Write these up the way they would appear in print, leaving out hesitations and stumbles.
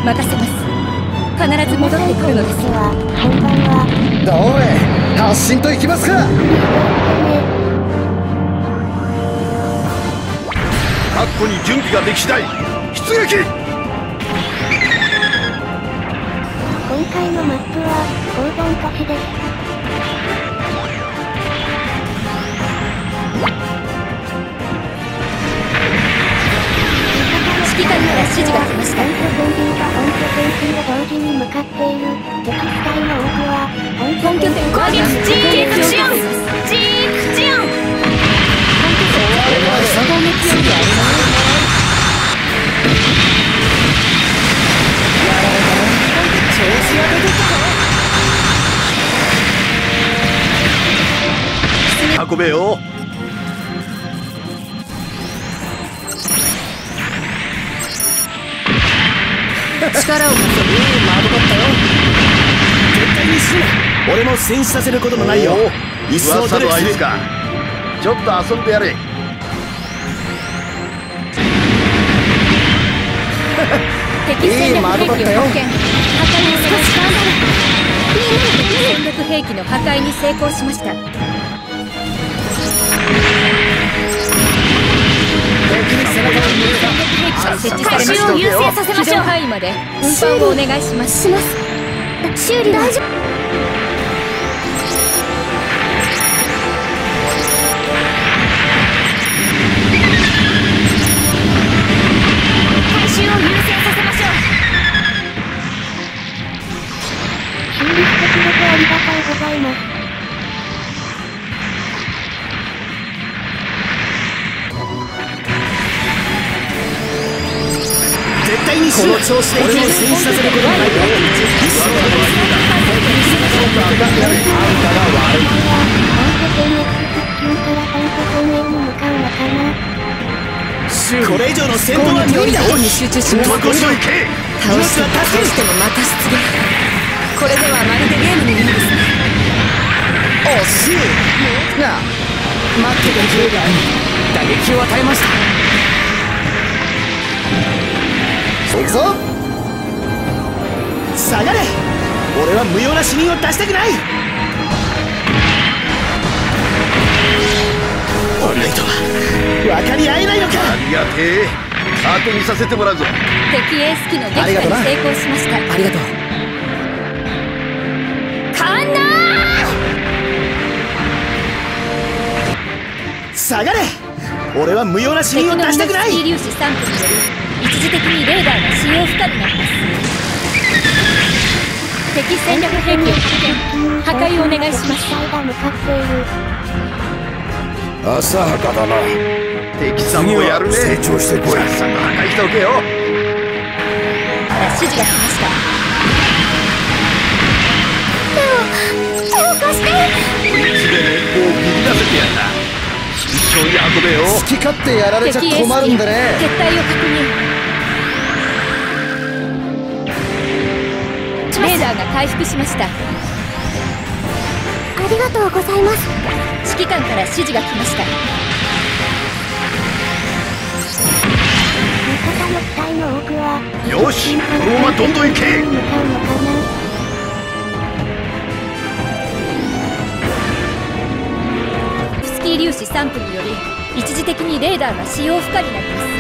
任せます。必ず戻ってくるのです。 本番はおい、発進と行きますか。 確保に準備ができ次第出撃。 今回のマップは鉱山都市です。 指揮官から指示が来ました。 本拠点 B と本拠点 C を同時に向かっている敵機体の多くは本拠点攻撃ジークシオンジークシオン。本拠点攻撃よりあります。 やられたね。調子が出てきたぞ。 運べよ。 力を貸せ。まどかったよ。絶対に死ぬな。俺も戦死させることもないよ。一層努力する。 かちょっと遊んでやれ。 敵戦略兵器を発見。破壊に少し頑張る。戦略兵器の破壊に成功しました。設置されました。優先させましょう。起動範囲まで運搬をお願いします。 修理大丈夫。 回収を優先させましょう。 修理してくれてありがとうございます。 絶対にこの調子で俺を戦死させることもないよ。一層努力するんだ。 本拠点 X 付近から本拠点 A に向かうのかな。 これ以上の戦闘は無理だ。 に集中します。 どこにも行け。 倒してもまた出現。これではまるでゲームのようですね。 惜しいなあ。待っててくれが打撃を与えました。 行くぞ。 下がれ。俺は無用な死人を出したくない。俺とは分かり合えないのか。 ありがてえ。後にさせてもらうぞ。 敵エース機の撃破に成功しました。 ありがとう。 カンナー。下がれ。俺は無用な死人を出したくない。 敵のミノフスキー粒子散布により一時的にレーダーが使用不可になります。敵戦略兵器を発見。破壊をお願いします。 浅はかだな。 敵さんもやるね。 成長してこい。 さっさと破壊しておけよ。 指示が来ました。 手を貸して。 こいつで連邦をビビらせてやった。慎重に運べよ。 好き勝手やられちゃ困るんでね。 撤退を確認。レーダーが回復しました。 ありがとうございます。 指揮官から指示が来ました。 味方の機体の多くはよし、このままどんどん行け。 向かうのかな。 スキー粒子散布により一時的にレーダーが使用不可になります。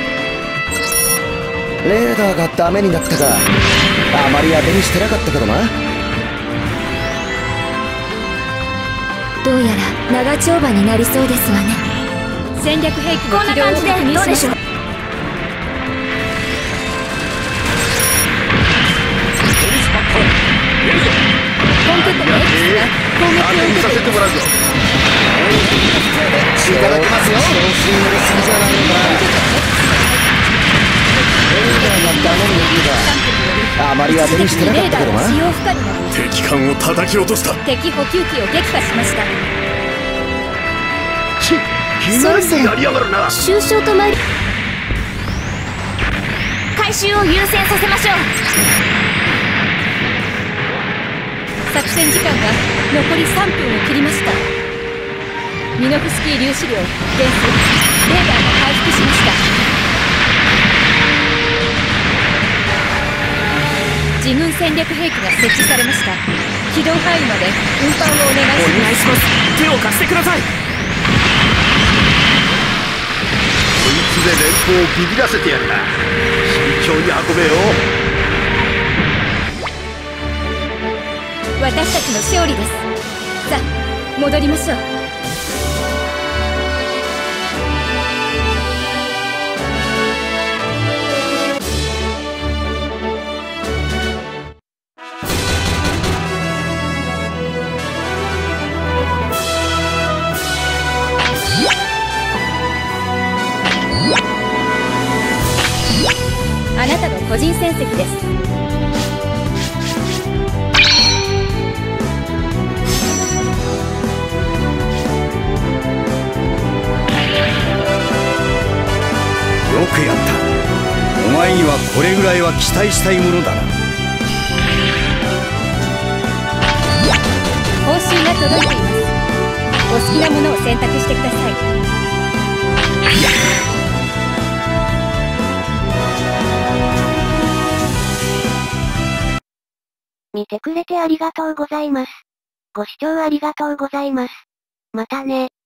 レーダーがダメになったか。あまり当てにしてなかったけどな。 どうやら長丁場になりそうですわね。戦略兵器の起動を確認しましょう。本拠点 X が攻撃を受けています。 させてもらうぞ。 いただきますよ。調子に乗りすぎじゃないのか。レーダーがダメになったか。あまり当てにしてなかったけどな。 使用不可になります。 敵艦を叩き落とした。 敵補給機を撃破しました。 気軽にやりやがるな。 終将と参り、回収を優先させましょう。作戦時間が残り3分を切りました。ミノフスキー粒子量減衰。レーダーが回復しました。 自軍戦略兵器が設置されました。機動範囲まで運搬をお願いします。 お願いします。手を貸してください。 こいつで連邦をビビらせてやった。慎重に運べよ。 私たちの勝利です。さあ戻りましょう。あなたの個人戦績です。 よくやった。お前にはこれぐらいは期待したいものだな。 報酬が届いています。お好きなものを選択してください。 見てくれてありがとうございます。ご視聴ありがとうございます。またね。